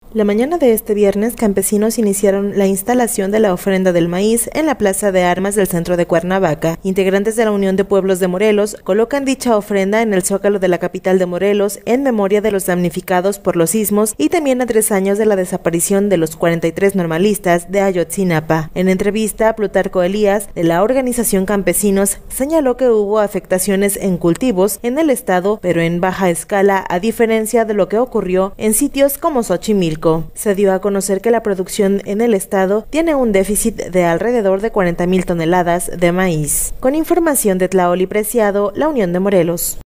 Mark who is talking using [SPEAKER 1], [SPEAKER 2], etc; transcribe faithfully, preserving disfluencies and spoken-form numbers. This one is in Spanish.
[SPEAKER 1] La mañana de este viernes, campesinos iniciaron la instalación de la ofrenda del maíz en la Plaza de Armas del centro de Cuernavaca. Integrantes de la Unión de Pueblos de Morelos colocan dicha ofrenda en el zócalo de la capital de Morelos en memoria de los damnificados por los sismos y también a tres años de la desaparición de los cuarenta y tres normalistas de Ayotzinapa. En entrevista, Plutarco Elías, de la organización Campesinos, señaló que hubo afectaciones en cultivos en el estado, pero en baja escala, a diferencia de lo que ocurrió en sitios como Xochimilco. Se dio a conocer que la producción en el estado tiene un déficit de alrededor de cuarenta mil toneladas de maíz. Con información de Tlaoli Preciado, La Unión de Morelos.